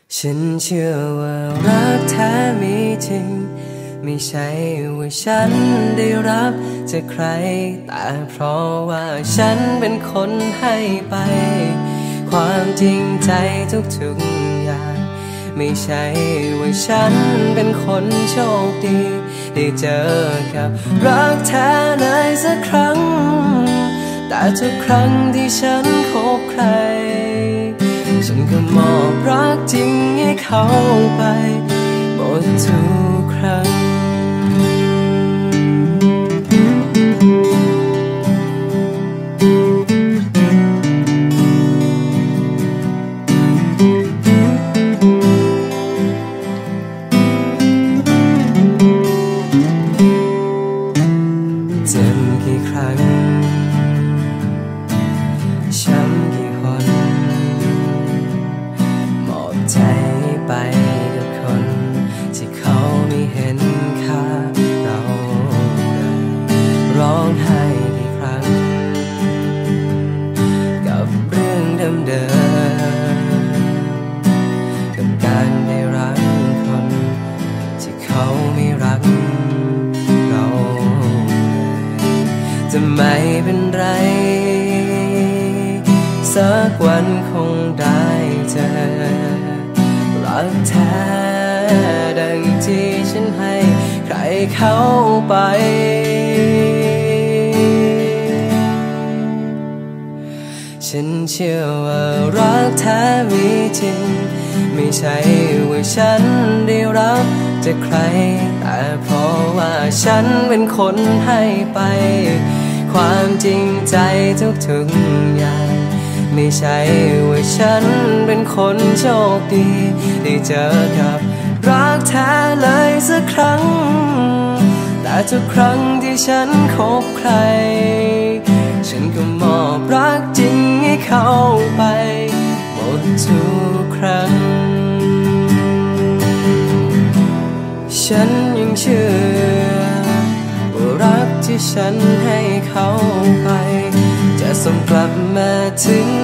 ฉันเชื่อว่ารักแท้มีจริงไม่ใช่ว่าฉันได้รับจากใครแต่เพราะว่าฉันเป็นคนให้ไปความจริงใจทุกๆอย่างไม่ใช่ว่าฉันเป็นคนโชคดีได้เจอกับรักแท้เลยสักครั้งแต่ทุกครั้งที่ฉันคบใครฉันก็มอบรักจริงให้เขาไปหมดทุกครั้งเจ็บกี่ครั้งช้ำกี่หนมอบใจไปกับคนที่เขาไม่เห็นค่าเราเลยร้องไห้กี่ครั้งกับเรื่องเดิมๆกับการได้รักคนที่เขาไม่รักเราจะไม่เป็นไรสักวันคงได้เจอรักแท้ดังที่ฉันให้ใครเข้าไปฉันเชื่อว่ารักแท้มีจริงไม่ใช่ว่าฉันได้รับจากใครแต่เพราะว่าฉันเป็นคนให้ไปความจริงใจทุกๆอย่างไม่ใช่ว่าฉันเป็นคนโชคดีได้เจอกับรักแท้เลยสักครั้งแต่ทุกครั้งที่ฉันคบใครฉันก็มอบรักจริงให้เขาไปหมดทุกครั้งฉันยังเชื่อว่ารักที่ฉันให้เขาไปจะส่งกลับมาถึง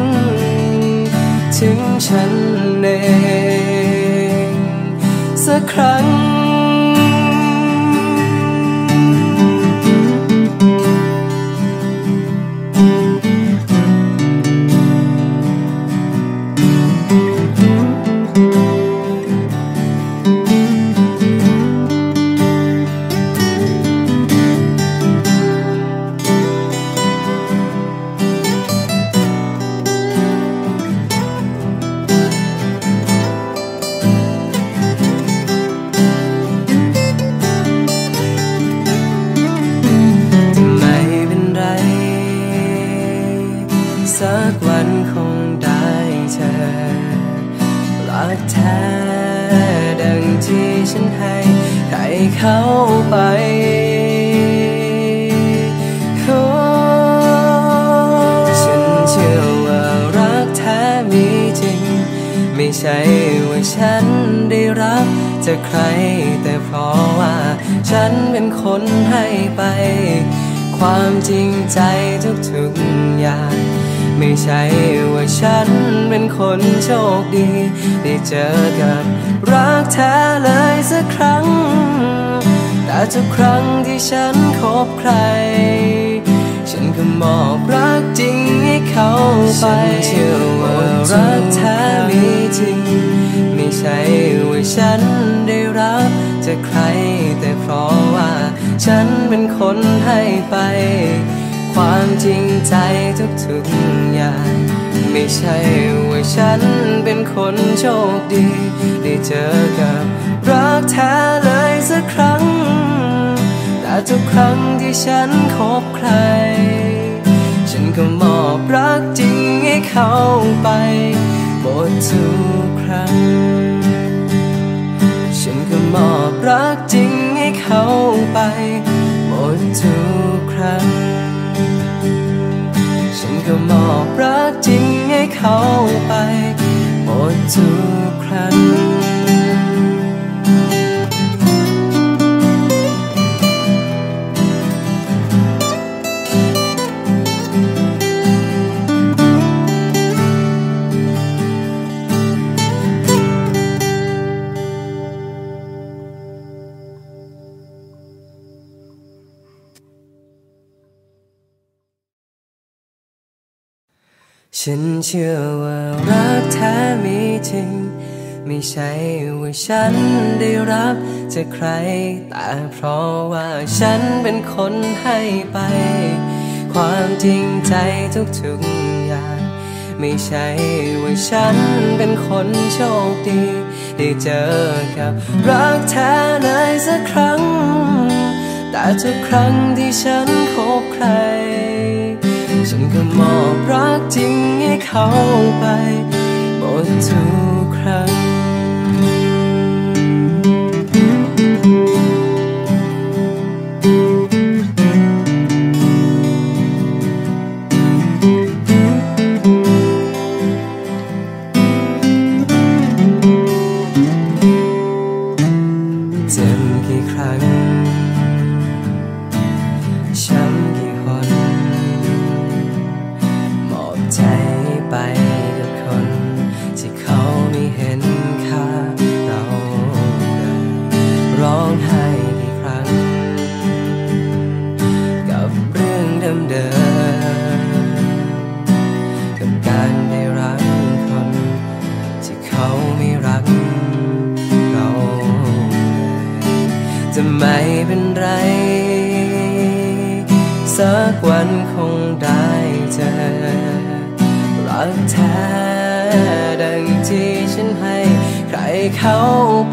ฉันเองสักครั้งสักวันคงได้เจอรักแท้ดังที่ฉันให้ใครเข้าไปฉันเชื่อว่ารักแท้มีจริงไม่ใช่ว่าฉันได้รับจากใครแต่เพราะว่าฉันเป็นคนให้ไปความจริงใจทุกๆอย่างไม่ใช่ว่าฉันเป็นคนโชคดีได้เจอกับรักแท้เลยสักครั้งแต่ทุกครั้งที่ฉันคบใครฉันก็มอบรักจริงให้เขาไปฉันเชื่อว่ารักแท้มีจริงไม่ใช่ว่าฉันได้รับจากใครแต่เพราะว่าฉันเป็นคนให้ไปความจริงใจทุกๆอย่างไม่ใช่ว่าฉันเป็นคนโชคดีได้เจอกับรักแท้เลยสักครั้งแต่ทุกครั้งที่ฉันคบใครฉันก็มอบรักจริงให้เขาไปหมดทุกครั้งฉันก็มอบรักจริงให้เขาไปหมดทุกครั้งฉันก็มอบรักจริงให้เขาไปหมดทุกครั้งเฉันเชื่อว่ารักแท้มีจริงไม่ใช่ว่าฉันได้รับจากใครแต่เพราะว่าฉันเป็นคนให้ไปความจริงใจทุกๆอย่างไม่ใช่ว่าฉันเป็นคนโชคดีได้เจอกับรักแท้ในสักครั้งแต่ทุกครั้งที่ฉันคบใครฉันก็มอบรักจริงให้เขาไปหมดทุกครั้งเจ็บกี่ครั้งช้ำกี่หนมอบใจไปกับคนที่เขาไม่เห็นค่าเราเลยร้องไห้กี่ครั้งกับเรื่องเดิมๆกับการได้รักคนที่เขาไม่รักเราจะไม่เป็นไรสักวันคงได้เจอรักแท้ดังที่ฉันให้ใครเขาไป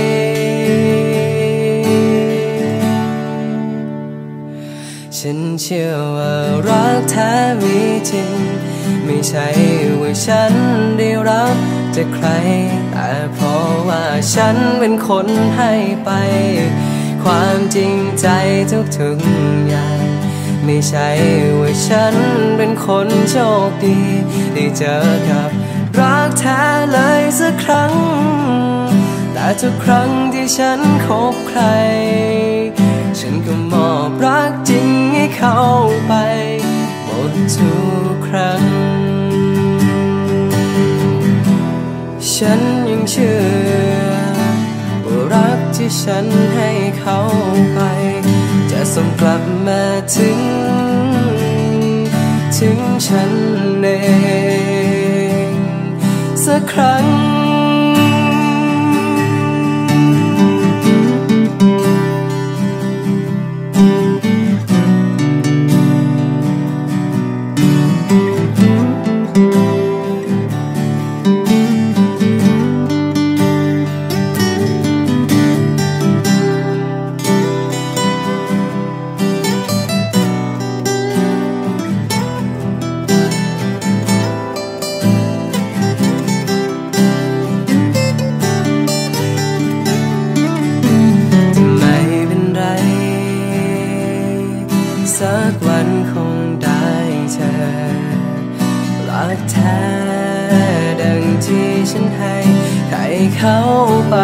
ฉันเชื่อว่ารักแท้มีจริงไม่ใช่ว่าฉันได้รับจากใครแต่เพราะว่าฉันเป็นคนให้ไปความจริงใจทุกๆอย่างไม่ใช่ว่าฉันเป็นคนโชคดีได้เจอกับรักแท้เลยสักครั้งแต่ทุกครั้งที่ฉันคบใครฉันก็มอบรักจริงให้เขาไปหมดทุกครั้งฉันยังเชื่อว่ารักที่ฉันให้เขาไปจะส่งกลับมาถึงฉันเองสักครั้งสักวันคงได้เจอรักแท้ดังที่ฉันให้ใครเขาไป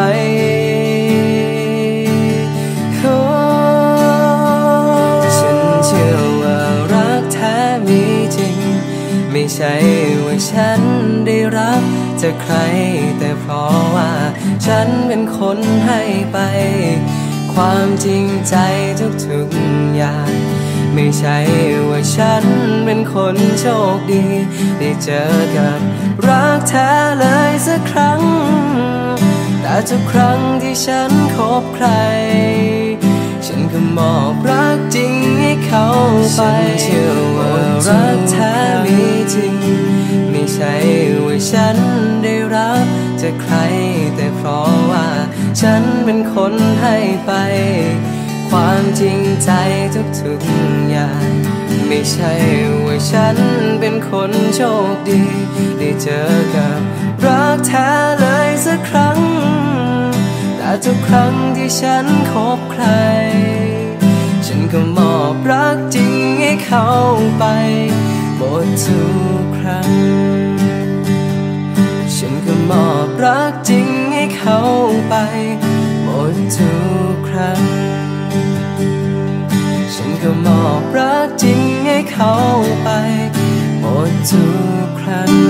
ฉันเชื่อว่ารักแท้มีจริงไม่ใช่ว่าฉันได้รับจากใครแต่เพราะว่าฉันเป็นคนให้ไปความจริงใจทุกๆอย่างไม่ใช่ว่าฉันเป็นคนโชคดีได้เจอกับรักแท้เลยสักครั้งแต่ทุกครั้งที่ฉันคบใครฉันก็มอบรักจริงให้เขาไปฉันเชื่อว่ารักแท้มีจริงไม่ใช่ว่าฉันได้รับจากใครแต่เพราะว่าฉันเป็นคนให้ไปความจริงใจทุกๆอย่างไม่ใช่ว่าฉันเป็นคนโชคดีได้เจอกับรักแท้เลยสักครั้งแต่ทุกครั้งที่ฉันคบใครฉันก็มอบรักจริงให้เขาไปหมดทุกครั้งฉันก็มอบรักจริงให้เขาไปหมดทุกครั้งฉันก็มอบรักจริงให้เขาไปหมดทุกครั้ง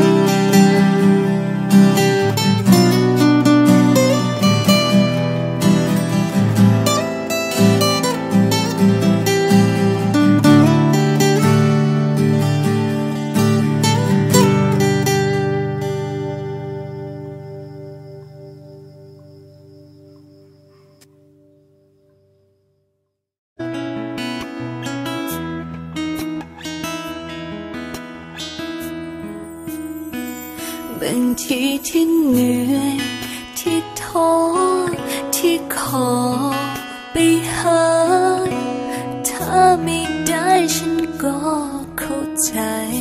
บางทีที่เหนื่อยที่ท้อที่ขอไปหาถ้าไม่ได้ฉันก็เข้าใจ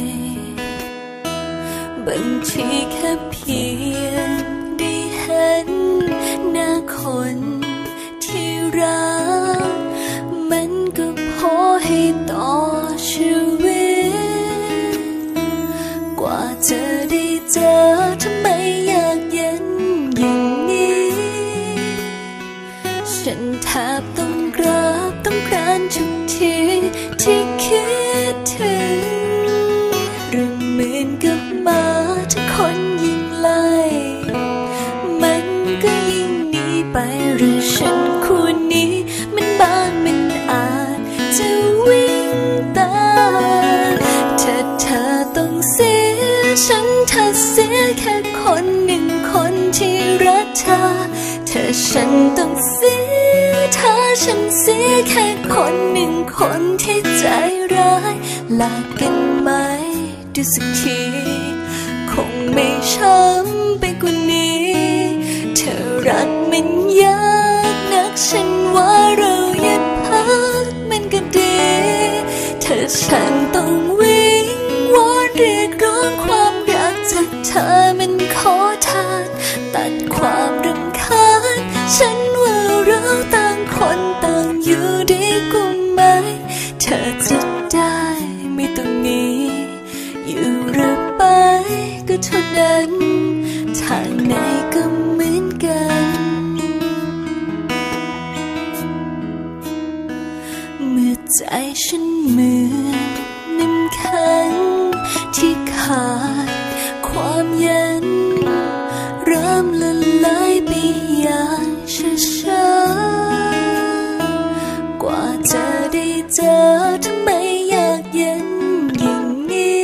บางทีแค่เพียงได้เห็นหน้าคนที่รักมันก็พอให้ต่อชีวิตกว่าจะได้เจอทำไมอยากเย็นอย่างนี้ฉันแทบต้องกราบต้องกรานทุกทีที่คิดถึงหรือเหมือนกับมาทุกคนยิ่งไล่มันก็ยิ่งหนีไปหรือฉันควรนี้มันบางมันอาจจะวิ่งตามถ้าเธอต้องเสียฉันถ้าเสียแค่คนหนึ่งคนที่รักเธอถ้าฉันต้องเสียถ้าฉันเสียแค่คนหนึ่งคนที่ใจร้ายลากันไหมดูสักทีคงไม่ช้ำไปกว่านี้เธอรักมันยากนักฉันว่าเราหยุดพักมันก็ดีเธอฉันต้องวิ่งวอนเรียกร้องความรักจากเธอมันขอทานตัดความรำคาญฉันว่าเราต่างคนต่างอยู่ดีกว่าไหมเธอจะได้ไม่ต้องหนีอยู่หรือไปก็เท่านั้นทางไหนก็เหมือนกันเมื่อใจฉันเหมือนน้ำแข็งที่ขาดความเย็นเริ่มละลายไปอย่างช้าๆกว่าจะได้เจอทำไมอยากเย็นอย่างนี้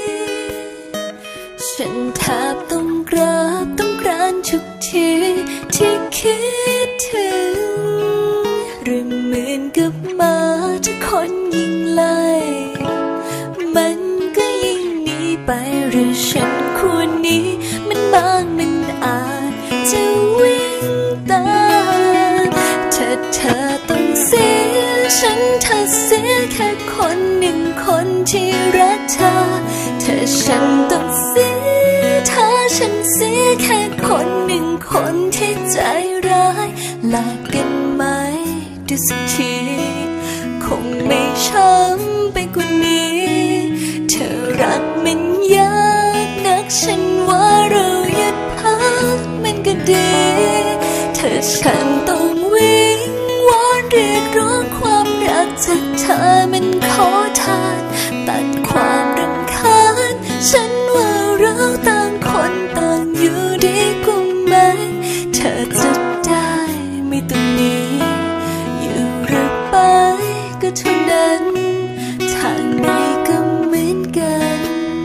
ฉันแทบต้องกราบต้องกรานทุกทีที่คิดถึงหรือเหมือนกับมาทุกคนยิ่งไล่มันก็ยิ่งหนีไปหรือฉันควรนี้มันบางมันอาจจะวิ่งตามถ้าเธอต้องเสียฉันถ้าเสียแค่คนหนึ่งคนที่รักเธอถ้าฉันต้องเสียถ้าฉันเสียแค่คนหนึ่งคนที่ใจร้ายลากันไหมดูสักทีคงไม่ช้ำไปกว่านี้เธอรักมันยากนักฉันว่าเราหยุดพักมันก็ดีเธอฉันต้องวิ่งวอนเรียกร้องความรักจากเธอมันขอทานตัดความรำคาญฉันว่าเราต่างคนต่างอยู่ดีกว่าไหมเธอจะได้ไม่ต้องหนีอยู่หรือไปก็เท่านั้นทางไหนก็เหมือนกัน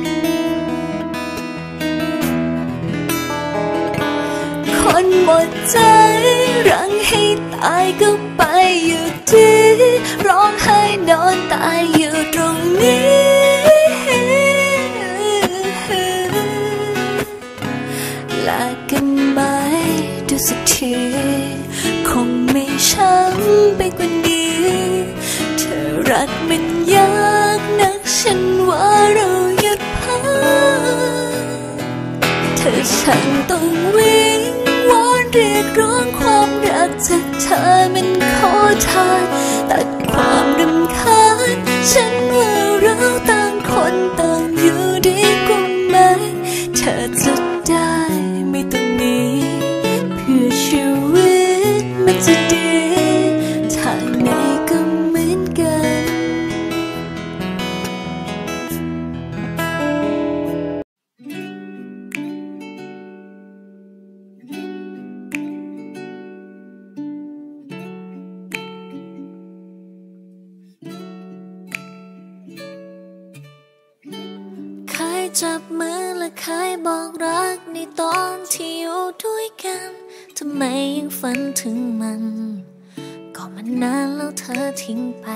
คนหมดใจรังให้ตายก็ไปอยู่ที่ร้องไห้นอนตายอยู่ตรงนี้ลากันไหมดูสักทีคงไม่ช้ำไปกว่านี้เธอรักมันยากนักฉันว่าเราหยุดพักเธอฉันต้องวิ่งวอนเรียกร้องความรักจากเธอมันขอทานตัดความรำคาญฉันว่าเราต่างคนต่างอยู่ดีกว่าไหมเธอจะได้ไม่ต้องหนีเพื่อชีวิตมันจะดีทางไหนก็เหมือนกันจับมือและเคยบอกรักในตอนที่อยู่ด้วยกันทำไมยังฝันถึงมันก็มันนานแล้วเธอทิ้งไป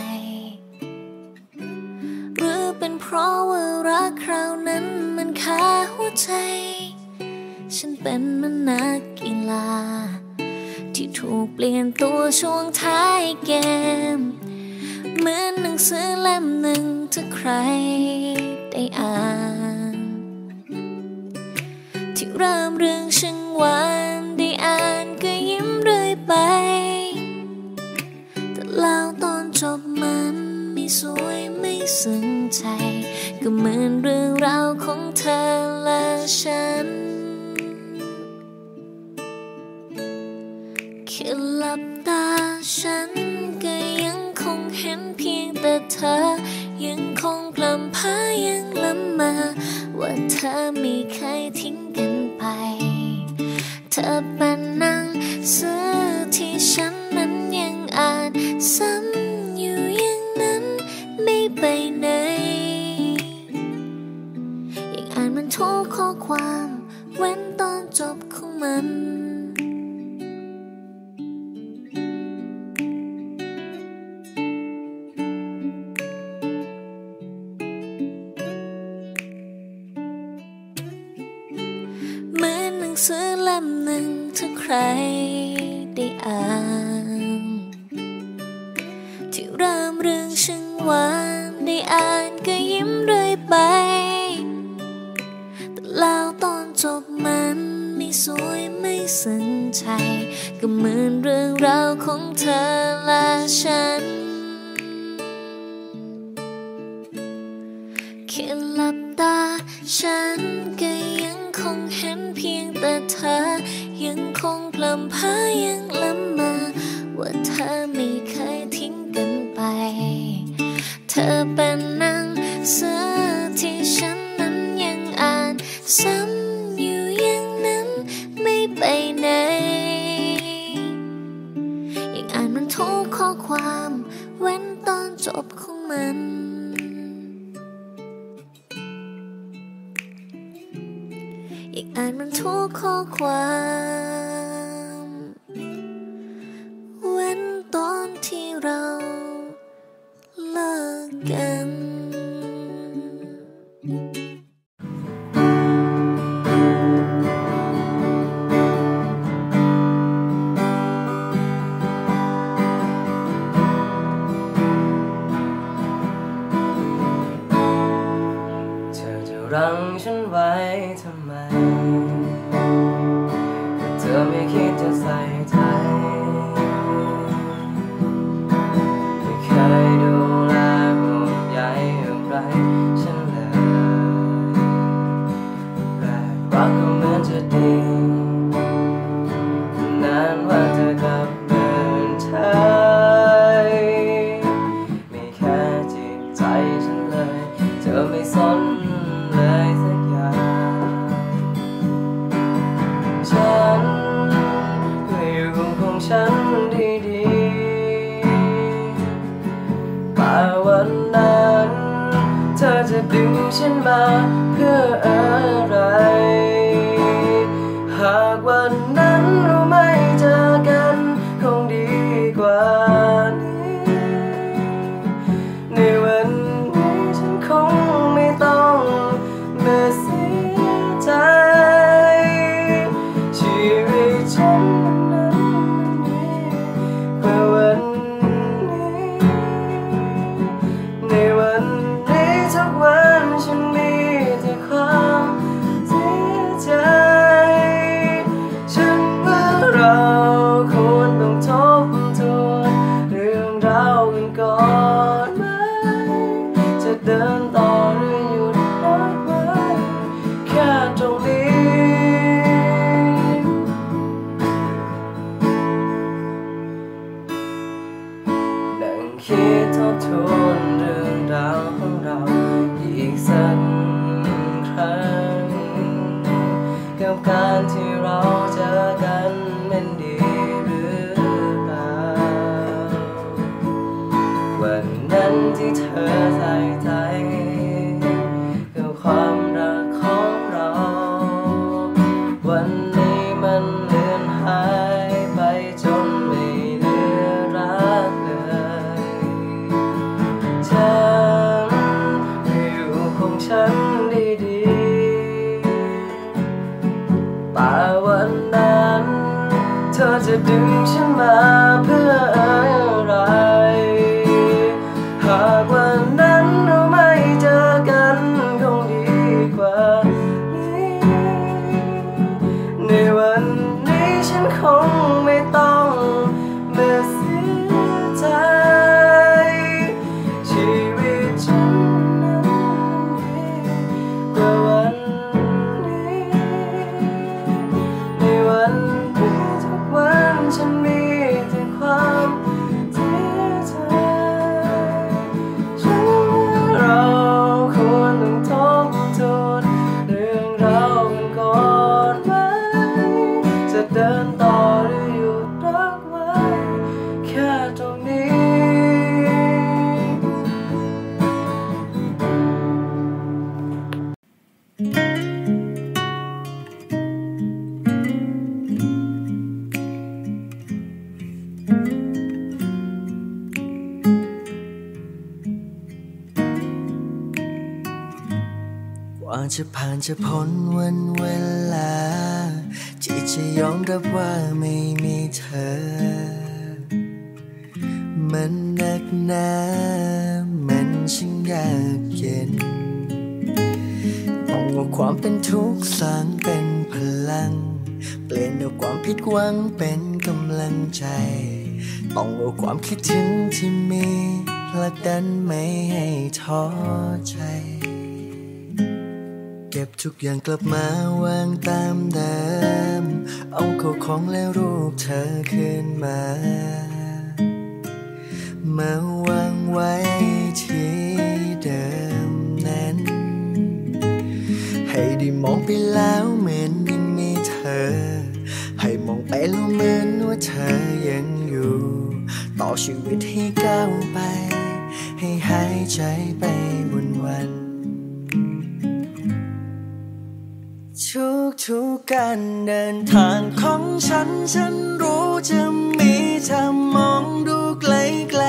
หรือเป็นเพราะว่ารักคราวนั้นมันคาหัวใจฉันเป็นเหมือนนักกีฬาที่ถูกเปลี่ยนตัวช่วงท้ายเกมเหมือนหนังสือเล่มหนึ่งถ้าใครได้อ่านที่เริ่มเรื่องช่างหวานได้อ่านก็ยิ้มเรื่อยไปแต่แล้วตอนจบมันไม่สวยไม่ซึ้งใจก็เหมือนเรื่องราวของเธอและฉันแค่หลับตาฉันก็ยังคงเห็นเพียงแต่เธอยังคงพลัมพายังละมาว่าเธอไม่เคยทิ้งกันไปเธอเป็นหนังสือที่ฉันนั้นยังอ่านซ้ำอยู่อย่างนั้นไม่ไปไหนยังอ่านมันทุกข้อความเว้นตอนจบของมันเหมือนหนังสือเล่มหนึ่งถ้าใครได้อ่านที่เริ่มเรื่องช่างหวานได้อ่านก็ยิ้มเรื่อยไปแต่แล้วตอนจบมันไม่สวยไม่ซึ้งใจก็เหมือนเรื่องราวของเธอและฉันแค่หลับตาฉันก็ยังคงเห็นเพียงแต่เธอยังคงพลัมพายังละมาว่าเธอไม่เคยทิ้งกันไปเธอเป็นหนังสือที่ฉันนั้นยังอ่านซ้ำอยู่อย่างนั้นไม่ไปไหนยังอ่านมันทุกข้อความเว้นตอนจบของมันอีกอ่านมันทุกข้อความเว้นตอนที่เราเลิกกันเธอจะรั้งฉันไว้ทำไมเธอไม่คิดจะใส่ใจไม่เคยดูแลห่วงใยอะไรฉันเลยแรกรักก็เหมือนจะดีนานว่าเธอกลับเป็นเธอไม่แค่จิตใจฉันเลยเธอไม่สนเลยสักอย่างฉันก็อยู่ของฉันดีๆแต่วันนั้นเธอจะดึงฉันมาเพื่ออะไรหากวันนั้นเราไม่เจอกันคงดีกว่านี้ในวันนี้ฉันคงไม่ต้องมาเสียใจชีวิตฉันนั้นดีกว่าวันนี้ในวันนี้ทุกวันฉันมีแต่ความเสียใจฉันว่าเราควรต้องทบทวนเรื่องราวกันก่อนไหมจะเดินต่อหรือหยุดพักไว้แค่ตรงนี้นั่งคิดทบทวนเรื่องราวของเราอีกสักครั้งกับการที่เราเจอกันมันดีหรือเปล่าวันนั้นที่เธอใส่ใจกับความรักของเราวันนี้มันเลือนหายไปจนไม่เหลือรักเลยฉันอยู่ของฉันดีๆแต่แต่วันนั้นเธอจะดึงฉันมาเพื่ออะไรหากวันนั้นเราไม่เจอกันคงดีกว่านี้ในวันนี้ฉันคงไม่ต้องมาเสียใจชีวิตฉันนั้นดีกว่าวันนี้ในวันนี้ทุกวันฉันมีแต่ความเสียใจฉันว่าเราควรต้องทบทวนเรื่องราวกันก่อนไหมจะเดินต่อหรือหยุดรักไว้แค่ตรงนี้กว่าจะผ่านจะพ้นวันเวลาที่จะยอมรับว่าไม่มีเธอมันหนักหนามันช่างยากเย็นต้องเอาความเป็นทุกข์สร้างเป็นพลังเปลี่ยนเอาความผิดหวังเป็นกำลังใจต้องเอาความคิดถึงที่มีผลักดันไม่ให้ท้อใจเก็บทุกอย่างกลับมาวางตามเดิมเอาเข้าของและรูปเธอคืนมาวางไว้ที่เดิมนั้นให้ได้มองไปแล้วเหมือนยังมีเธอให้มองไปแล้วเหมือนว่าเธอยังอยู่ต่อชีวิตให้ก้าวไปให้หายใจไปวันทุกการเดินทางของฉันรู้จะมีเธอมองดูไกล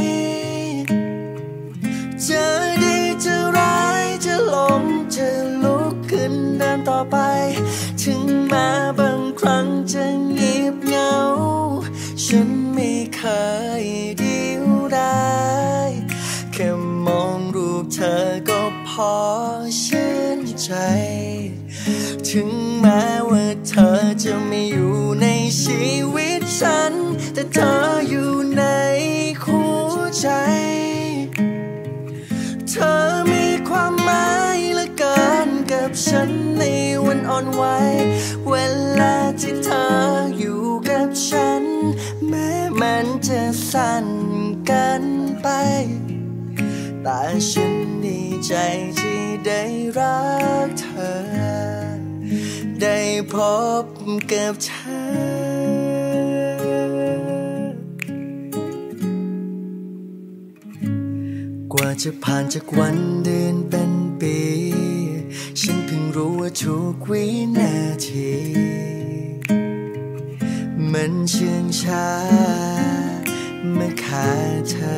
ๆจะดีจะร้ายจะล้มจะลุกขึ้นเดินต่อไปถึงแม้บางครั้งจะเงียบเหงาฉันไม่เคยดิ้วได้แค่มองรูปเธอก็พอชื่นใจถึงแม้ว่าเธอจะไม่อยู่ในชีวิตฉันแต่เธออยู่ในหัวใจเธอมีความหมายเหลือเกินกับฉันในวันอ่อนไหวเวลาที่เธออยู่กับฉันแม้มันจะสั้นเกินไปแต่ฉันดีใจที่ได้รักเธอได้พบกับเธอกว่าจะผ่านจากวันเดือนเป็นปีฉันเพิ่งรู้ว่าทุกวินาทีมันเชื่องช้าเมื่อขาดเธอ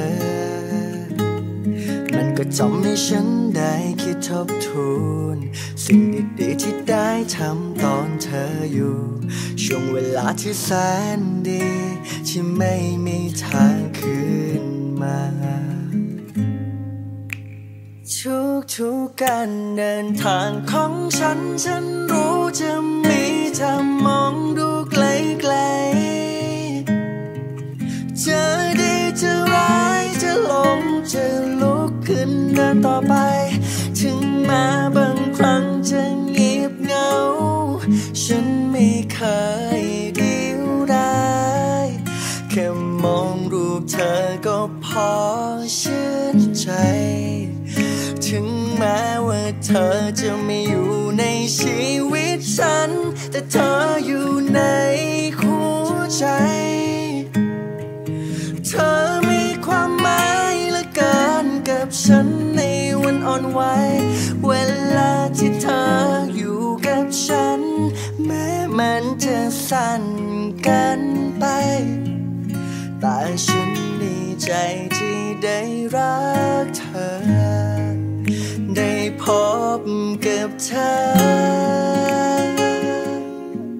มันก็ทำให้ฉันได้คิดทบทวนสิ่งดีๆที่ได้ทำตอนเธออยู่ช่วงเวลาที่แสนดีที่ไม่มีทางคืนมาทุกการเดินทางของฉันรู้จะมีเธอมองดูไกลๆจะดีจะร้ายจะล้มจะลุกขึ้นเดินต่อไปถึงแม้บางครั้งจะเงียบเหงาฉันไม่เคยดิ้วได้แค่มองรูปเธอก็พอชื่นใจถึงแม้ว่าเธอจะไม่อยู่ในชีวิตฉันแต่เธออยู่ในหัวใจเธอมีความหมายเหลือเกินกับฉันในวันอ่อนไหวเวลาที่เธออยู่กับฉันแม้มันจะสั้นเกินไปแต่ฉันดีใจที่ได้รักเธอได้พบกับเธอ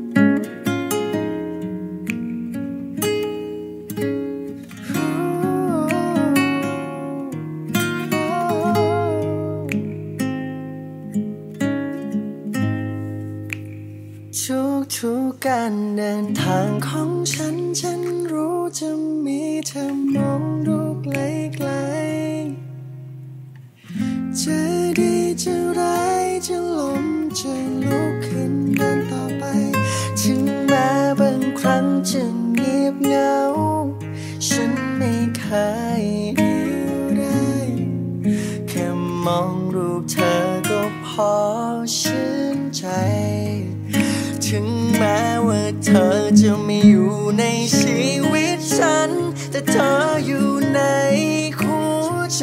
ทุกการเดินทางของฉันรู้จะมีเธอมองดูไกลๆจะดีจะร้ายจะล้มจะลุกขึ้นเดินต่อไปถึงแม้บางครั้งจะเงียบเหงาฉันไม่เคยอยู่ได้แค่มองรูปเธอก็พอชื่นใจถึงแม้ว่าเธอจะไม่อยู่ในชีวิตฉันแต่เธออยู่ในหัวใจ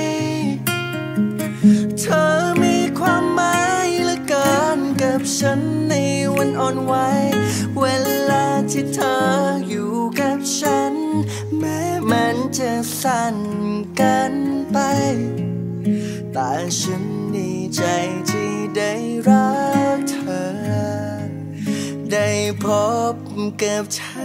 เธอมีความหมายเหลือเกินกับฉันในวันอ่อนไหวเวลาที่เธออยู่กับฉันแม้มันจะสั้นเกินไปแต่ฉันดีใจที่ได้รักเธอได้พบกับเธอ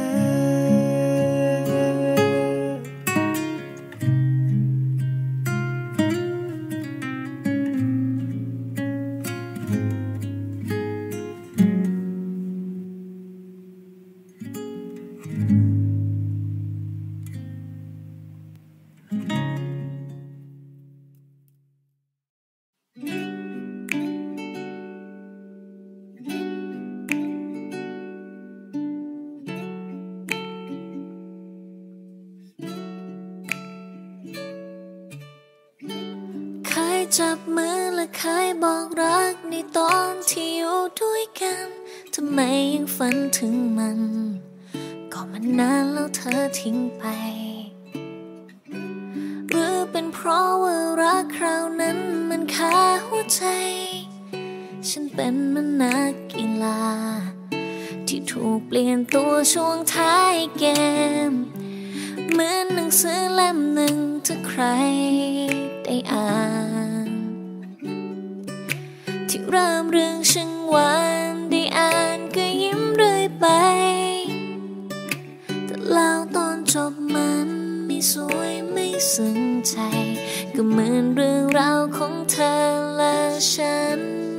จับมือและเคยบอกรักในตอนที่อยู่ด้วยกันทำไมยังฝันถึงมันก็มันนานแล้วเธอทิ้งไปหรือเป็นเพราะว่ารักคราวนั้นมันคาหัวใจฉันเป็นเหมือนนักกีฬาที่ถูกเปลี่ยนตัวช่วงท้ายเกมเหมือนหนังสือเล่มหนึ่งถ้าใครได้อ่านที่เริ่มเรื่องช่างหวานได้อ่านก็ยิ้มเรื่อยไปแต่แล้วตอนจบมันไม่สวยไม่ซึ้งใจก็เหมือนเรื่องราวของเธอและฉัน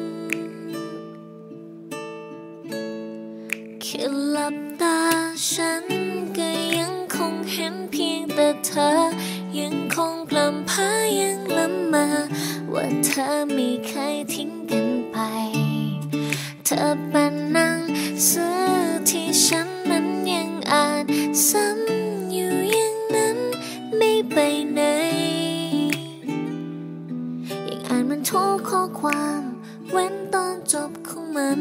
แค่หลับตาฉันก็ยังคงเห็นเพียงแต่เธอยังคงพลำพายังล้ำมาว่าเธอไม่เคยทิ้งกันไปเธอเป็นหนังสือที่ฉันนั้นยังอ่านซ้ำอยู่อย่างนั้นไม่ไปไหนยังอ่านมันทุกข้อความเว้นตอนจบของมัน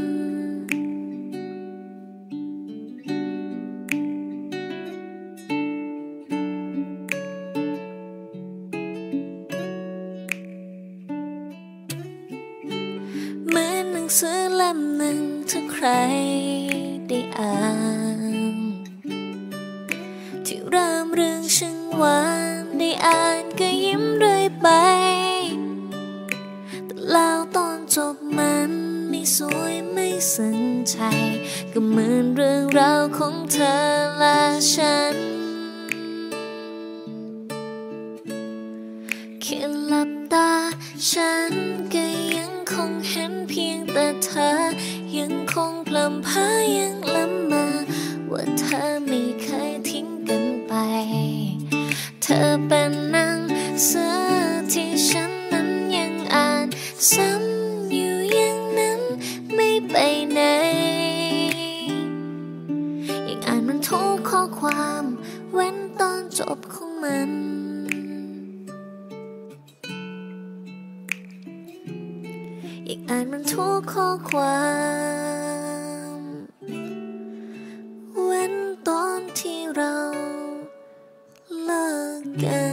ซื้อเล่มหนึ่งถ้าใครได้อ่านที่เริ่มเรื่องช่างหวานได้อ่านก็ยิ้มเรื่อยไปแต่แล้วตอนจบมันไม่สวยไม่ซึ้งใจก็เหมือนเรื่องราวของเธอและฉันแค่หลับตาฉันก็ยังคงเห็นเพียงแต่เธอยังคงพลำพายังล้ำมาว่าเธอไม่เคยทิ้งกันไปเธอเป็นหนังสือที่ฉันนั้นยังอ่านซ้ำอยู่อย่างนั้นไม่ไปไหนยังอ่านมันทุกข้อความเว้นตอนจบของมันอีกอ่านมันทุกข้อความเว้นตอนที่เราเลิกกัน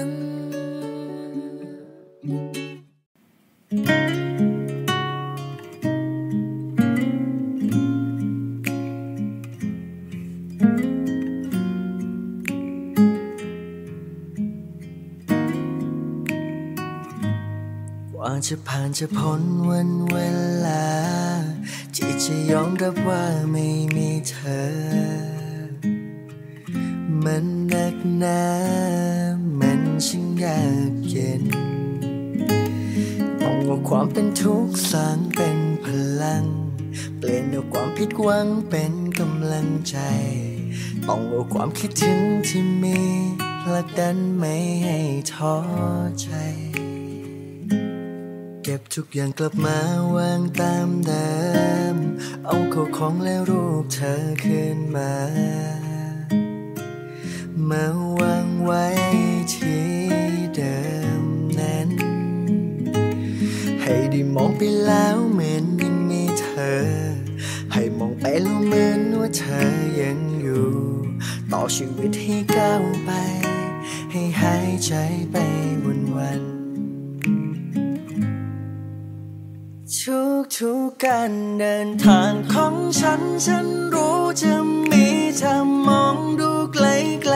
ว่าจะผ่านจะพ้นวันเวลาที่จะยอมรับว่าไม่มีเธอมันหนักหนามันช่างยากเย็นต้องเอาความเป็นทุกข์สร้างเป็นพลังเปลี่ยนลี่ยนเอาความผิดหวังเป็นกำลังใจต้องเอาความคิดถึงที่มีผลักดันไม่ให้ท้อใจเก็บทุกอย่างกลับมาวางตามเดิมเอาเข้าของและรูปเธอคืนมามาวางไว้ที่เดิมนั้นให้ได้มองไปแล้วเหมือนยังมีเธอให้มองไปแล้วเหมือนว่าเธอยังอยู่ต่อชีวิตให้ก้าวไปให้หายใจไปวันทุกการเดินทางของฉันรู้จะมีเธอมองดูไกล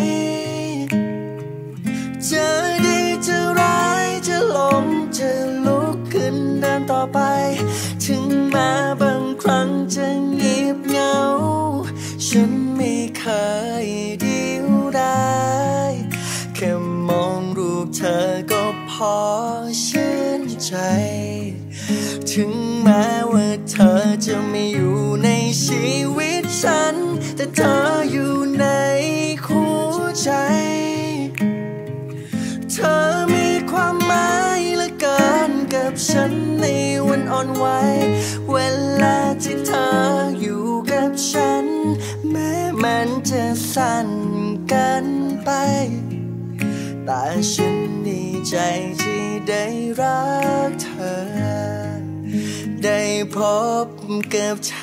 ๆจะดีจะร้ายจะล้มจะลุกขึ้นเดินต่อไปถึงแม้บางครั้งจะเงียบเหงาฉันไม่เคยดิ้วได้แค่มองรูปเธอก็พอชื่นใจถึงแม้ว่าเธอจะไม่อยู่ในชีวิตฉันแต่เธออยู่ในหัวใจเธอมีความหมายเหลือเกินกับฉันในวันอ่อนไหวเวลาที่เธออยู่กับฉันแม้มันจะสั้นกันไปแต่ฉันดีใจที่ได้รักเธอได้พบกับเธ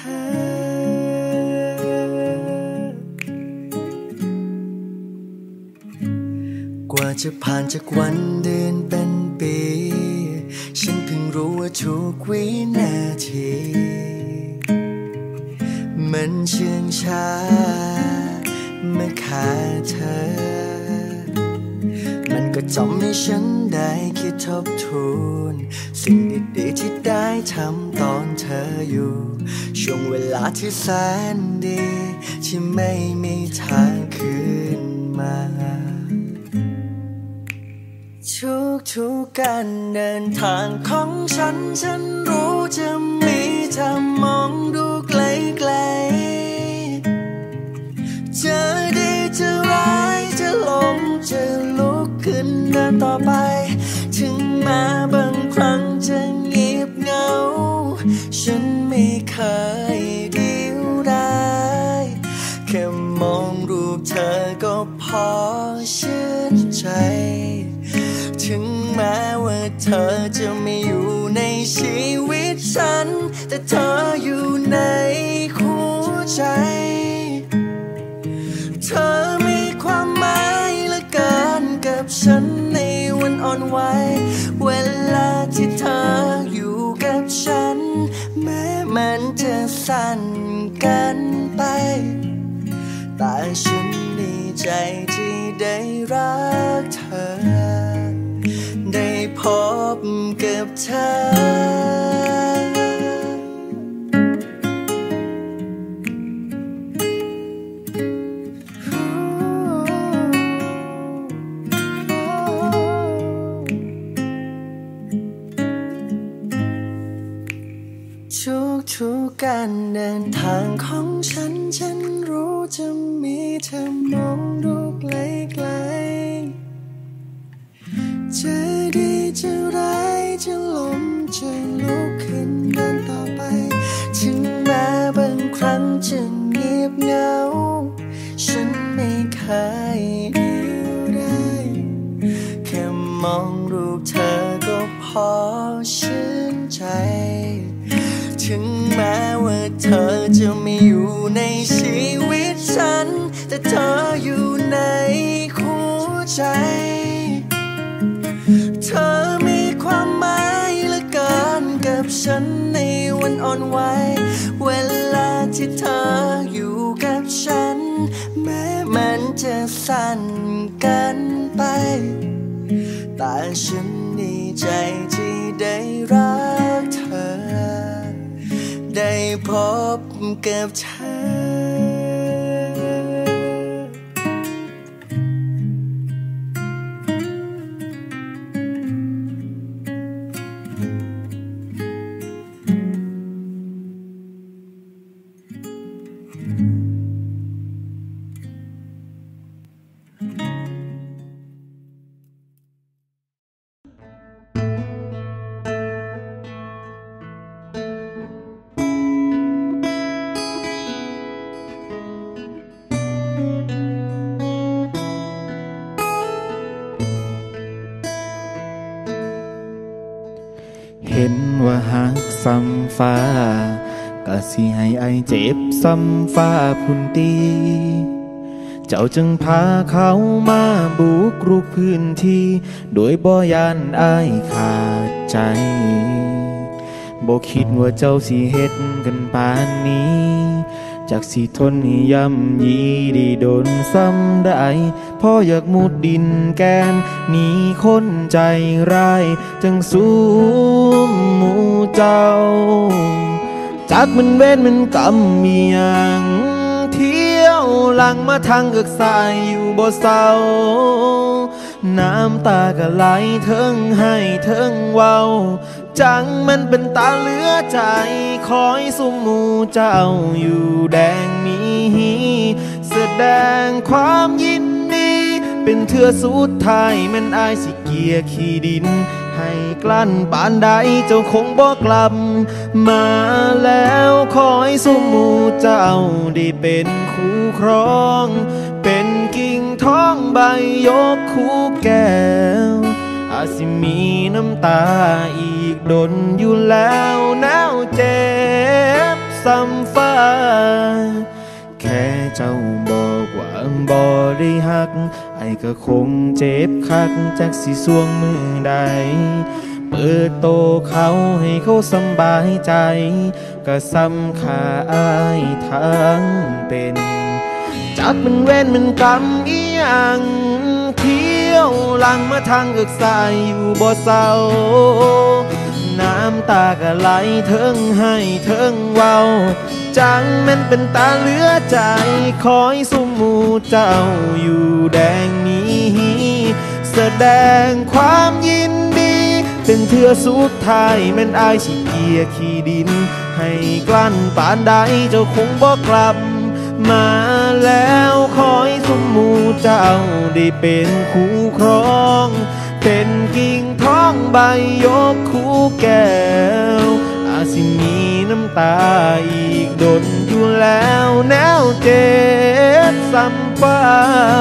อกว่าจะผ่านจากวันเดือนเป็นปีฉันเพิ่งรู้ว่าทุกวินาทีมันเชื่องช้าเมื่อขาดเธอมันก็ทำให้ฉันได้คิดทบทวนสิ่งดีๆที่ได้ทำตอนเธออยู่ช่วงเวลาที่แสนดีที่ไม่มีทางคืนมาทุกการเดินทางของฉันรู้จะมีเธอมองดูไกลๆจะดีจะร้ายจะล้มจะลุกขึ้นเดินต่อไปถึงแม้บางครั้งจะเงียบเหงาฉันไม่เคยดิ้วได้แค่มองรูปเธอก็พอชื่นใจถึงแม้ว่าเธอจะไม่อยู่ในชีวิตฉันแต่เธออยู่ในหัวใจเธอมีความหมายเหลือเกินกับฉันในวันอ่อนไหวเวลาที่เธออยู่กับฉันแม้มันจะสั้นกันไปแต่ฉันดีใจที่ได้รักเธอได้พบกับเธอทุกการเดินทางของฉันรู้จะมีเธอมองดูไกลๆจะดีจะร้ายจะล้มจะลุกขึ้นเดินต่อไปถึงแม้บางครั้งจะเงียบเหงาฉันไม่เคยดิ้วได้แค่มองรูปเธอก็พอชื่นใจถึงแม้ว่าเธอจะไม่อยู่ในชีวิตฉันแต่เธออยู่ในหัวใจเธอมีความหมายเหลือเกินกับฉันในวันอ่อนไหวเวลาที่เธออยู่กับฉันแม้มันจะสั้นกันไปแต่ฉันดีใจที่ได้รักเธอได้พบกับเธอซ้ำฟ้ากะสิให้ไอเจ็บซ้ำฟ้าพุ่นตีเจ้าจึงพาเขามาบุกรุกพื้นที่โดยบ่ยานอายขาดใจบ่คิดว่าเจ้าสิเฮ็ดกันปานนี้จากสิทนย่ำยีได้โดนซ้ำได้พ่ออยากมุดดินแกนหนีคนใจร้ายจังสู้หมู่เจ้าจากมันเว้นมันกำมีอย่างเที่ยวหลังมาทางเกือกสายอยู่บ่เศร้าน้ำตาก็ไหลเทิงให้เทิงเว้าจังมันเป็นตาเหลือใจคอยสุมหมู่เจ้าอยู่แดงมีแสดงความยินดีเป็นเทื่อสุดท้ายแม่นอายสิเกียร์ขี้ดินให้กลั้นปานใดเจ้าคงบ่กลับมาแล้วคอยสุมหมู่เจ้าได้เป็นคู่ครองเป็นกิ่งทองใบยกคู่แก้วอาจสิมีน้ำตาอีกดนอยู่แล้วแนวเจ็บซ้ำฟ้าแค่เจ้าบอกว่าบ่ได้ฮักไอ้ก็คงเจ็บคักจากสิสวงมือใดเปิดโตเขาให้เขาสบายใจก็ซ้ำค่าอายทั้งเป็นจักมันเว้นมันกำอีหยังเที่ยวหลังมาทางเกือกสายอยู่บ่เศร้าน้ำตาก็ไหลเทิงให้เทิงเว้าจังแม่นเป็นตาเหลือใจคอยสุมหมู่เจ้าอยู่แดงนี้แสดงความยินดีเป็นเทื่อสุดท้ายแม่นอายสิเกียร์ขี้ดินให้กลั้นปานใดเจ้าคงบ่กลับมาแล้วคอยสุมหมู่เจ้าได้เป็นคู่ครองเป็นกิ่งทองใบยกคู่แก้วอาจสิมีน้ำตาอีกดนอยู่แล้วแนวเจ็บซ้ำฟ้า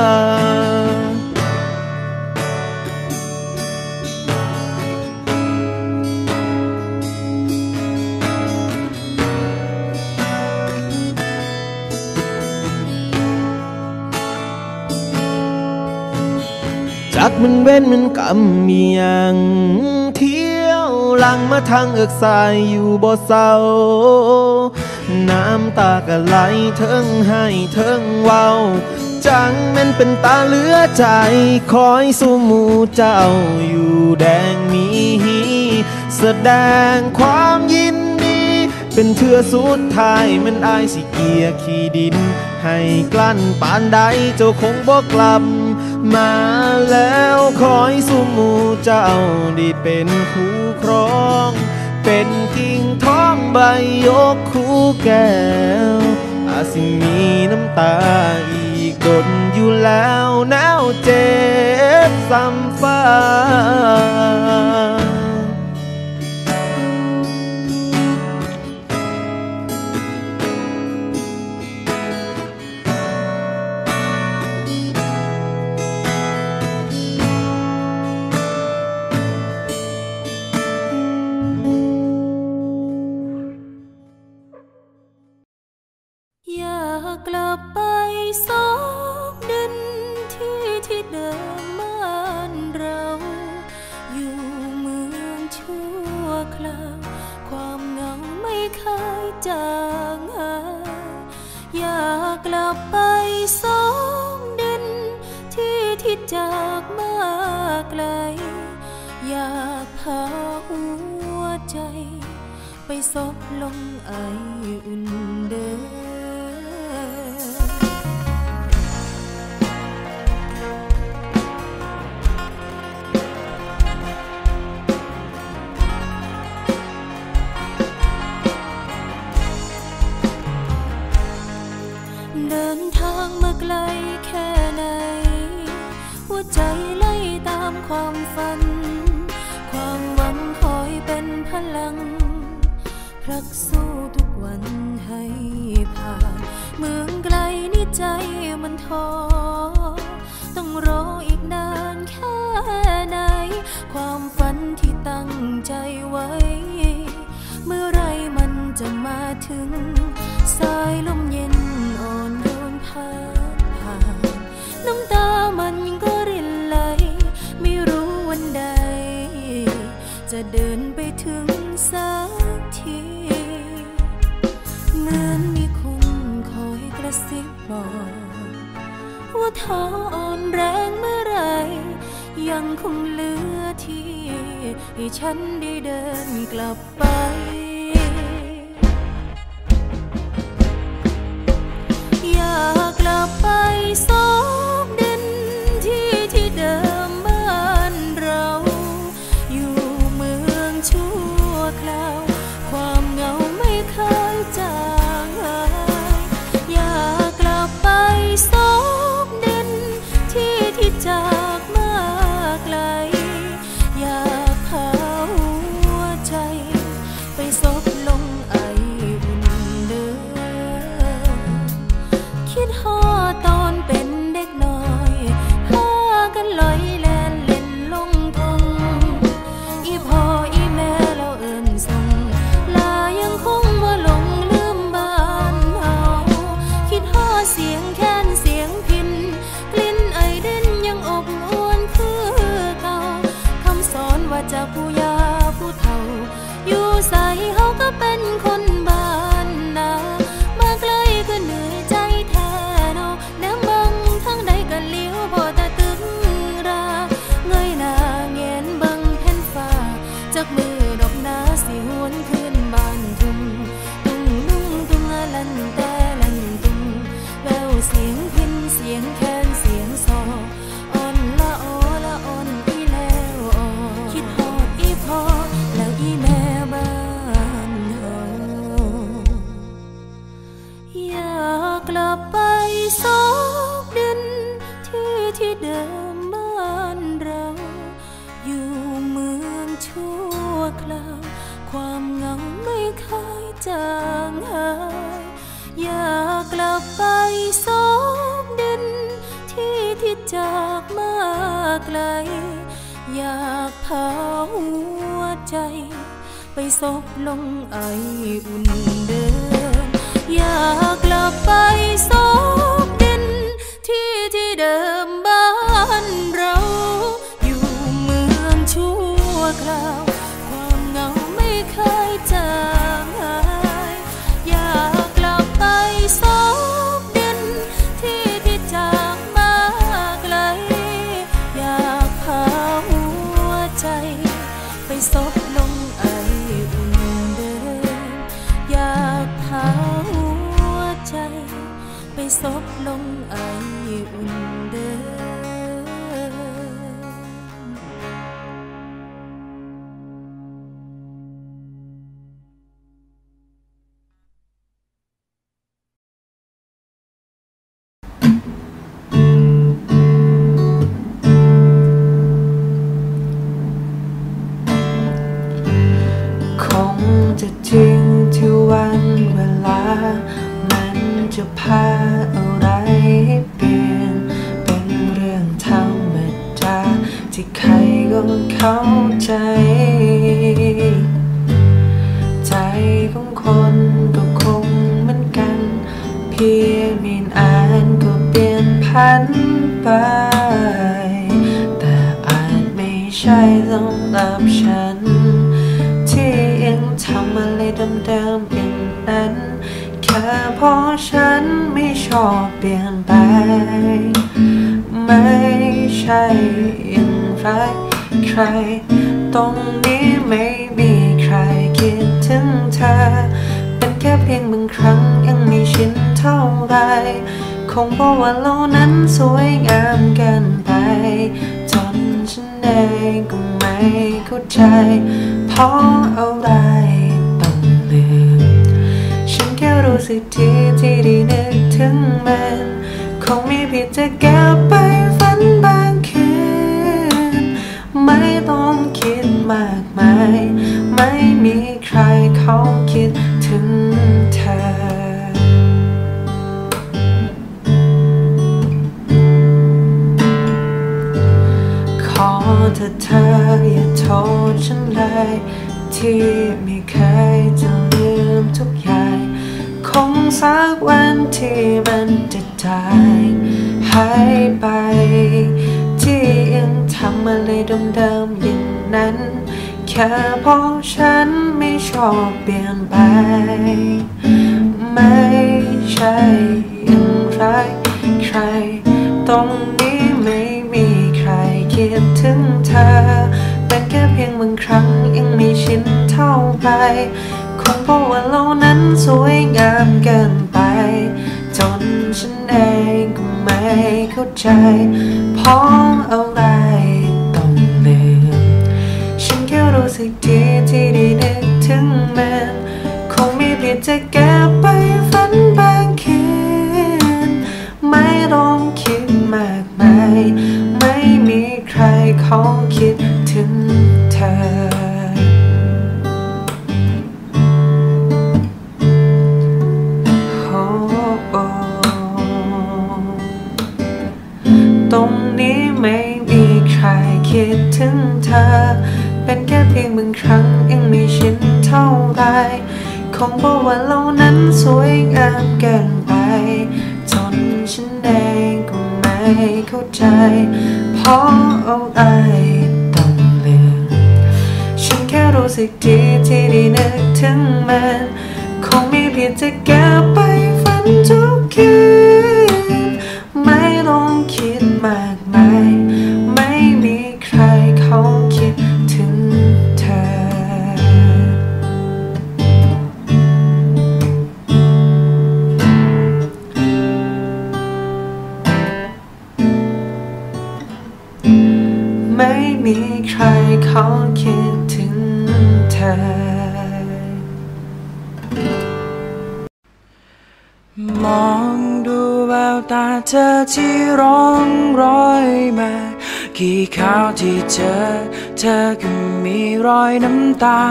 จักมันเว้นมันกำมีอย่างเที่ยวหลังมาทางเอือกสายอยู่บ่เศร้าน้ำตาก็ไหลเทิงให้เทิงเว้าจังแม่นเป็นตาเหลือใจคอยสุมหมู่เจ้าอยู่แดงมีแสดงความยินดีเป็นเทื่อสุดท้ายแม่นอายสิเกียร์ขี้ดินให้กลั้นปานใดเจ้าคงบ่กลับมาแล้วคอยสุมหมู่เจ้าได้เป็นคู่ครองเป็นกิ่งทองใบยกคู่แก้วอาจสิมีน้ำตาอีกดนอยู่แล้วแนวเจ็บซ้ำฟ้ากลับไปสองดินที่เดิมบ้านเราอยู่เมืองชั่วคราวความเหงาไม่เคยจางหายอยากกลับไปสองดินที่จากมาไกลอยากพาหัวใจไปซบลมไออุ่นเดิมเดินทางมาไกลแค่ไหนหัวใจไล่ตามความฝันความหวังคอยเป็นพลังพลักสู้ทุกวันให้ผ่านเมืองไกลนี่ใจมันท้อต้องรออีกนานแค่ไหนความฝันที่ตั้งใจไว้เมื่อไรมาถึงสายลมเย็นอ่อนโยนผ่านน้ำตามันก็รินไหลไม่รู้วันใดจะเดินไปถึงสักทีเหมือนมีคนคอยกระซิบบอกว่าท้ออ่อนแรงเมื่อไรยังคงเหลือที่ให้ฉันได้เดินกลับไปอยากกลับไปซบดินที่เดิมบ้านเราอยู่เมืองชั่วคราวความเหงาไม่เคยจางหายอยากกลับไปซบดินที่จากมาไกลอยากพาหัวใจไปซบลงไออุ่นเดิมคิดฮอดตอนเป็นเด็กน้อยพากันลอยแล่นเล่นลงทงอีพ่ออีแม่เราเอิ้นส่งลายังคงบ่หลงลืมบ้านเฮาคิดฮอดเสียงแค้นเสียงพิณกลิ่นไอเด่นยังอบอวลคือเก่าคำสอนว่าจากผู้ยาผู้เฒ่าอยู่ใส่เฮาก็เป็นคนบ้านนามาไกลก็เหนื่อยใจแท้เนาะแนมบังทางใดก็เลี้ยวพอแต่ตึงราเงยหน้าแงนบังแผ่นฟ้าจากมือดอกนาสิหวนคืนบ้านทุ่งตุ้งนุ่งตุ้งลันแต่ลันตุ้งแววเสียงพิณเสียงแค้นเสียงซออ่อนละออละอ่อนอีแล้วอ่อคิดฮอดอีพ่อแล้วอีแม่บ้านเฮาอยากกลับไปซบดินที่เดิมบ้านเราอยู่เมืองชั่วคราวความเหงาไม่เคยจางหายอยากกลับไปซบดินที่จากมาไกลอยากพาหัวใจไปซบลงไออุ่นเดิมอยากกลับไปซบดินที่เดิมบ้านเราอยู่เมืองชั่วคราวความเหงาไม่เคยจางหายอยากกลับไปซบดินที่จากมาไกลอยากพาหัวใจไปซบลงไออุ่นเดิมอยากพาหัวใจไปซบลงไออุ่นเดิมจะจริงที่วันเวลามันจะพาอะไรเปลี่ยนเป็นเรื่องธรรมดาที่ใครก็เข้าใจใจของคนก็คงเหมือนกันเพียงมีอ่านก็เปลี่ยนพันไปแต่อาจไม่ใช่สำหรับฉันที่ยังทำอะไรเดิมๆอย่างนั้นแค่เพราะฉันไม่ชอบเปลี่ยนไปไม่ใช่อย่างไรใครตรงนี้ไม่มีใครคิดถึงเธอเป็นแค่เพียงบางครั้งยังไม่ชินเท่าไรคงเพราะว่าเรานั้นสวยงามเกินไปจนฉันเองก็ไม่เข้าใจเพราะอะไรต้องลืมฉันแค่รู้สึกดีที่ได้นึกถึงมันคงไม่ผิดจะเก็บไปฝันบางคืนไม่ต้องคิดมากมายไม่มีใครเขาคิดถึงเธอขอเธออย่าโทษฉันเลยที่ไม่เคยจะลืมทุกอย่างคงสักวันที่มันจะจางหายไปที่ยังทำอะไรเดิมๆอย่างนั้นแค่เพราะฉันไม่ชอบเปลี่ยนไปไม่ใช่อย่างไรใครตรงนี้ไม่มีใครคิดถึงเธอเป็นแค่เพียงบางครั้งยังไม่ชินเท่าไปคงเพราะว่าเรานั้นสวยงามเกินไปจนฉันเองก็ไม่เข้าใจเพราะอะไรต้องลืมฉันแค่รู้สึกดีที่ได้นึกถึงมันคงไม่ผิดจะเก็บไปฝันบางคืนไม่ต้องคิดมากมายไม่มีใครเขาคิดถึงเธอตรงนี้ไม่มีใครคิดถึงเธอเป็นแค่เพียงบางครั้งยังไม่ชินเท่าไรคงเพราะว่าเรานั้นสวยงามเกินไปจนฉันเองก็ไม่เข้าใจเพราะอะไรต้องลืมฉันแค่รู้สึกดีที่ได้นึกถึงมันคงไม่ผิดจะเก็บไปฝันทุกคืนไม่ต้องคิดมากมายไม่มีใครเขาคิดถึงเธอไม่มีใครเขาคิดถึงเธอมองดูแววตาเธอที่ร้องรอยมากี่คราวที่เจอเธอก็มีรอยน้ำตา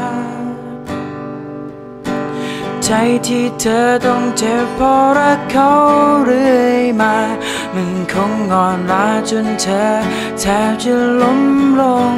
ใจที่เธอต้องเจ็บเพราะรักเขาเรื่อยมามันคงงอนล้าจนเธอแทบจะล้มลง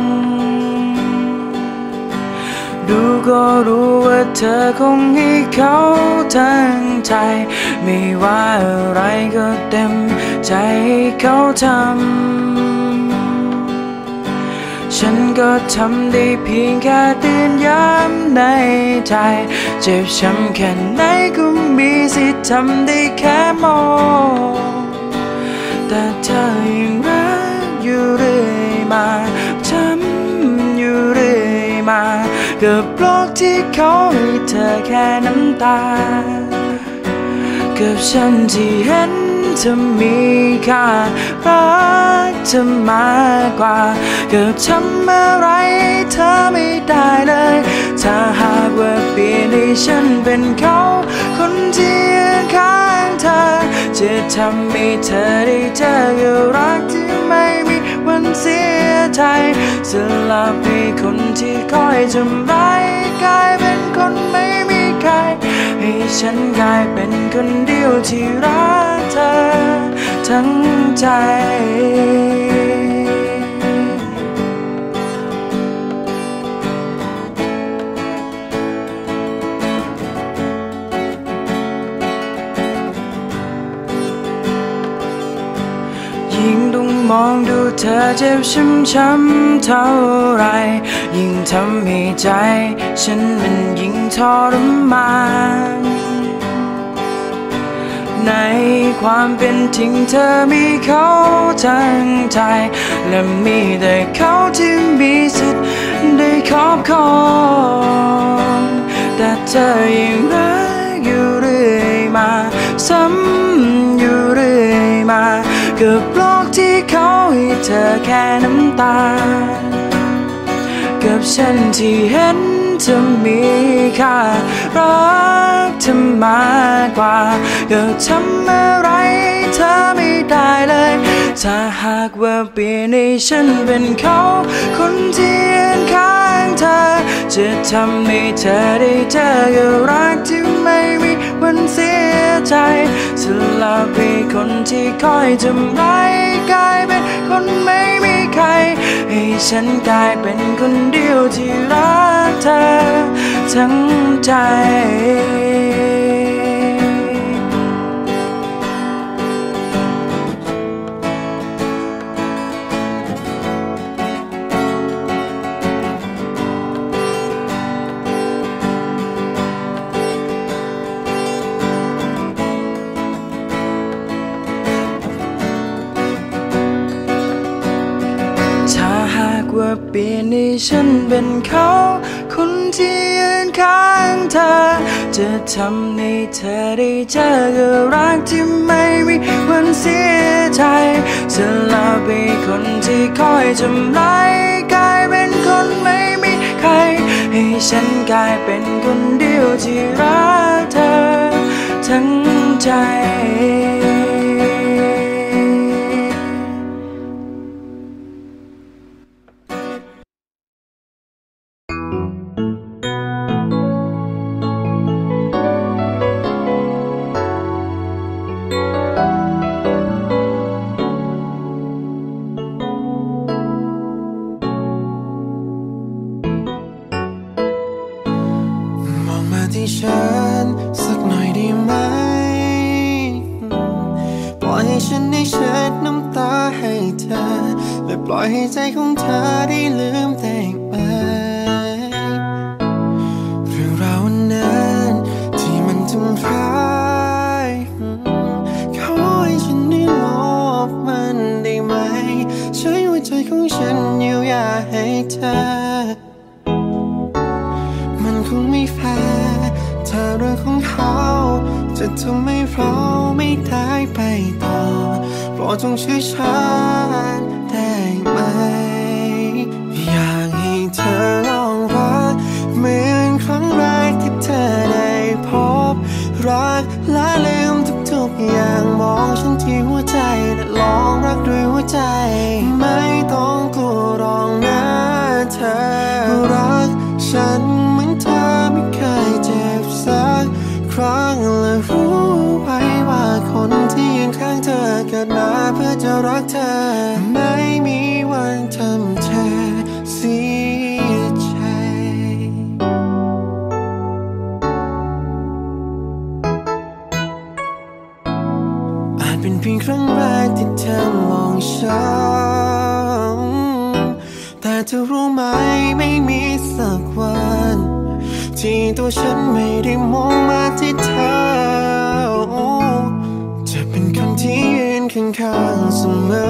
ดูก็รู้ว่าเธอคงให้เขาทั้งใจไม่ว่าอะไรก็เต็มใจให้เขาทำฉันก็ทำได้เพียงแค่เตือนย้ำในใจเจ็บช้ำแค่ไหนก็มีสิทธิ์ทำได้แค่มองแต่เธอยังรักอยู่เรื่อยมาช้ำอยู่เรื่อยมากับโลกที่เขาให้เธอแค่น้ำตากับฉันที่เห็นเธอมีค่ารักเธอมากกว่ากับทำอะไรเธอไม่ได้เลยถ้าหากว่าเปลี่ยนให้ฉันเป็นเขาคนที่ยืนข้างเธอจะทำให้เธอได้เจอกับรักที่ไม่มีวันเสียใจสลับให้คนที่คอยทำร้ายกลายเป็นคนไม่มีใครให้ฉันกลายเป็นคนเดียวที่รักเธอทั้งใจ ยิ่งต้องมองดูเธอเจ็บช้ำเท่าไรยิ่งทำให้ใจฉันมันยิ่งทรมานในความเป็นจริงเธอมีเขาทั้งใจและมีแต่เขาที่มีสิทธิ์ได้ครอบครองแต่เธอยังรักอยู่เรื่อยมาซ้ำอยู่เรื่อยมากับโลกที่เขาให้เธอแค่น้ำตากับฉันที่เห็นเธอมีค่ารักเธอมากกว่าก็ทำอะไรเธอไม่ได้เลยถ้าหากว่าเปลี่ยนให้ฉันเป็นเขาคนที่ยืนข้างเธอจะทำให้เธอได้เจอกับรักที่ไม่มีวันเสียใจสลับให้คคนที่คอยทำร้ายกลายเป็นคนไม่มีใครให้ฉันกลายเป็นคนเดียวที่รักเธอทั้งใจว่าเปลี่ยนให้ฉันเป็นเขาคนที่ยืนข้างเธอจะทำให้เธอได้เจอกับรักที่ไม่มีวันเสียใจจะลาไปคนที่คอยทำร้ายกลายเป็นคนไม่มีใครให้ฉันกลายเป็นคนเดียวที่รักเธอทั้งใจที่ฉันสักหน่อยได้ไหมปล่อยให้ฉันได้เช็ดน้ำตาให้เธอและปล่อยให้ใจของเธอได้ลืมได้ไหมเรื่องราวนั้นที่มันทำร้ายขอให้ฉันได้ลบมันได้ไหมใช้หัวใจของฉันเยียวยาให้เธอมันคงไม่แฟร์ถ้าเรื่องของเขาจะทำให้เราไม่ได้ไปต่อโปรดจงเชื่อฉันได้ไหมอยากให้เธอลองรักเหมือนครั้งแรกที่เธอได้พบรักและลืมทุกๆอย่างมองฉันที่หัวใจและลองรักด้วยหัวใจไม่ต้องกลัวรองนะเธอรักฉันเหมือนเธอไม่เคยเจ็บสักครั้งและรู้ไว้ว่าคนที่ยืนข้างเธอเกิดมาเพื่อจะรักเธอไม่มีวันทำเธอเสียใจอาจเป็นเพียงครั้งแรกที่เธอมองฉันแต่เธอรู้ไหมไม่มีสักวันที่ตัวฉันไม่ได้มองมาที่เธอจะเป็นคนที่ยืนข้างๆเสมอ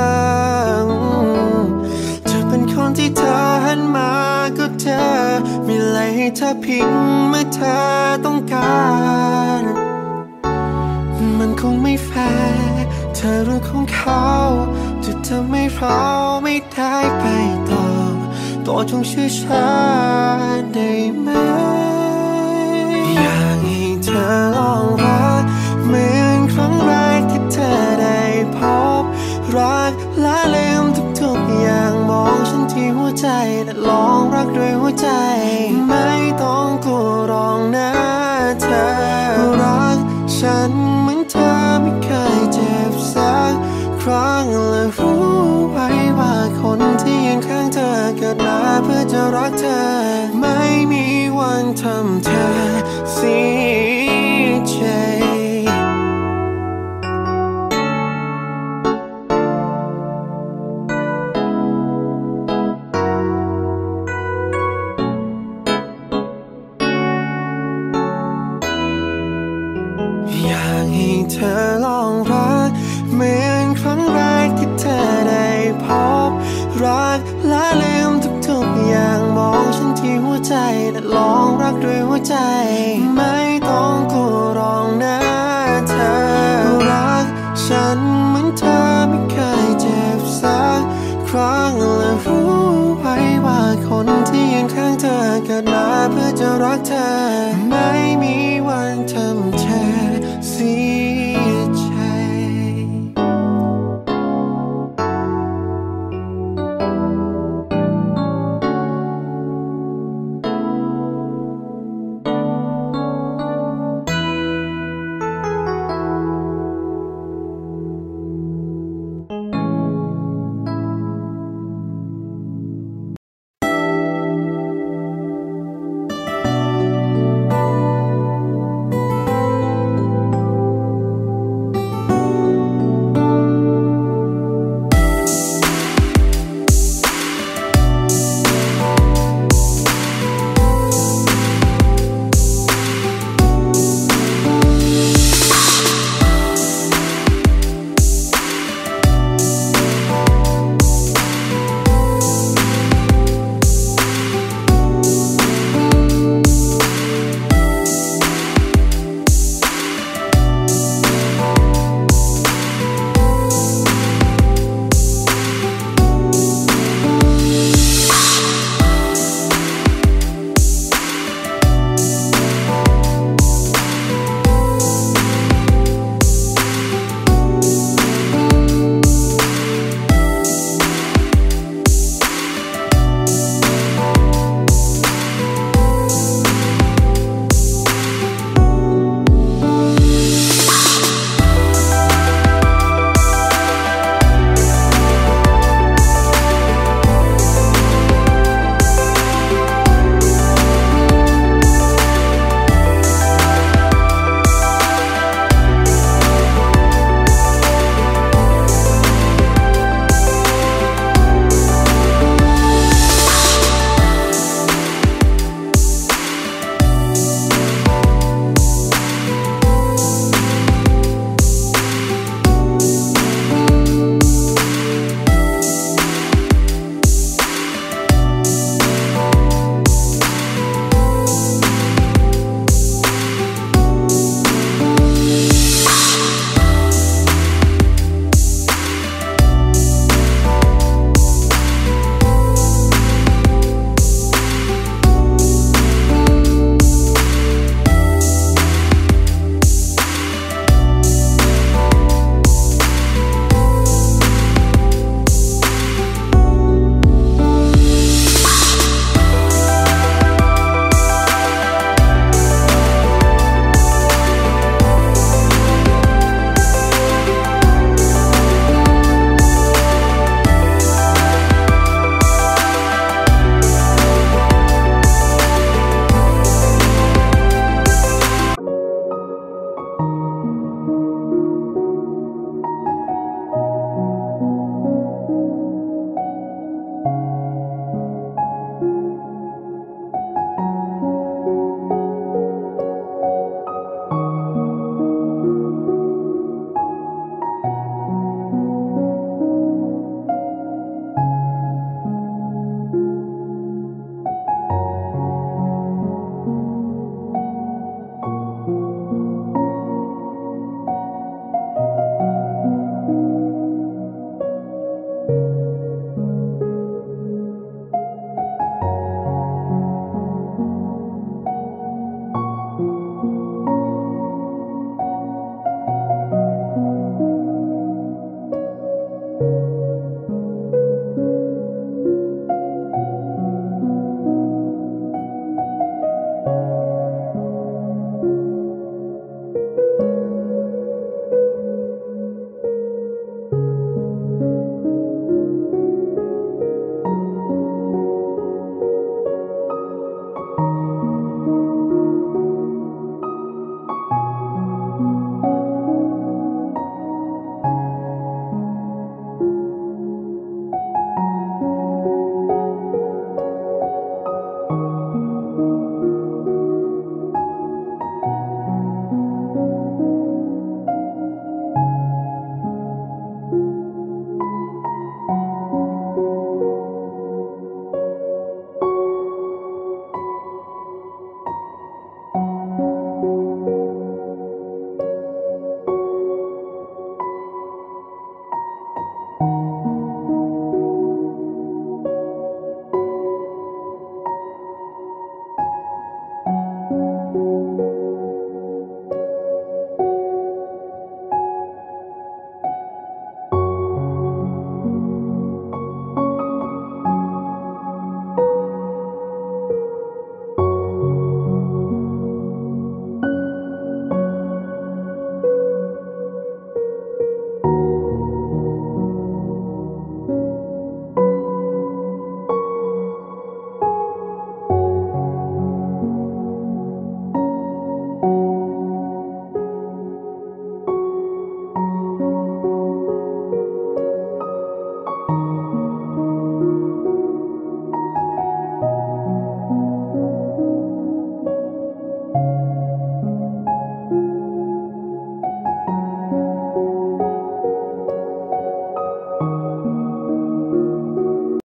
จะเป็นคนที่เธอหันมาก็เธอมีอะไรให้เธอพิงเมื่อเธอต้องการมันคงไม่แฟร์เธอเรื่องของเขาจะทำให้เราไม่ได้ไปต่อตัวจงเชื่อฉันได้ไหมอยากให้เธอลองรักเหมือนครั้งแรกที่เธอได้พบรักและลืมทุกๆอย่างมองฉันที่หัวใจและลองรักด้วยหัวใจไม่ต้องกลัวรองนะเธอรักฉันเหมือนเธอไม่เคยเจ็บสักครั้งและรู้ไว้ว่าคนที่ยืนข้างเธอเกิดมาเพื่อจะรักเธอไม่มีวันทำเธอเสียใจอยากให้เธอลองรักเหมือนครั้งแรกที่เธอได้พบรักและลืมทุกๆอย่างมองฉันที่หัวใจและลองรักด้วยหัวใจไม่ต้องกลัวรองนะเธอรักฉันเหมือนเธอไม่เคยเจ็บสักครั้งและรู้ไว้ว่าคนที่ยืนข้างเธอเกิดมาเพื่อจะรักเธอไม่มี